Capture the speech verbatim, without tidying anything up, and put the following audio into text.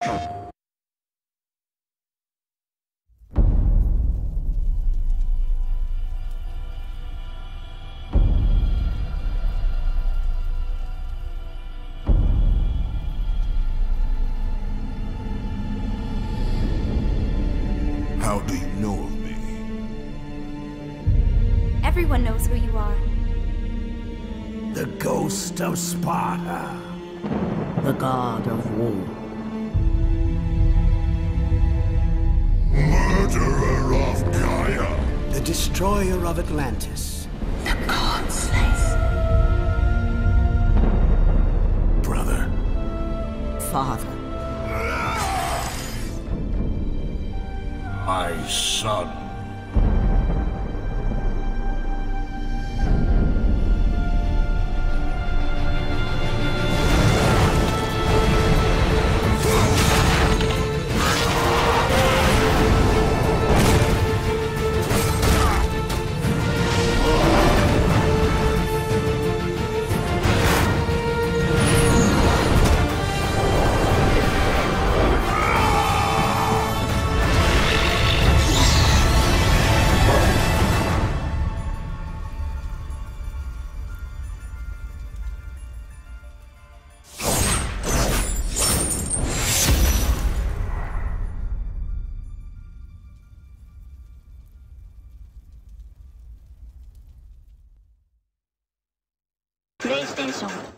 How do you know of me? Everyone knows who you are. The ghost of Sparta. The god of war. Murderer of Gaia. The destroyer of Atlantis. The god slays. Brother. Father. My son. PlayStation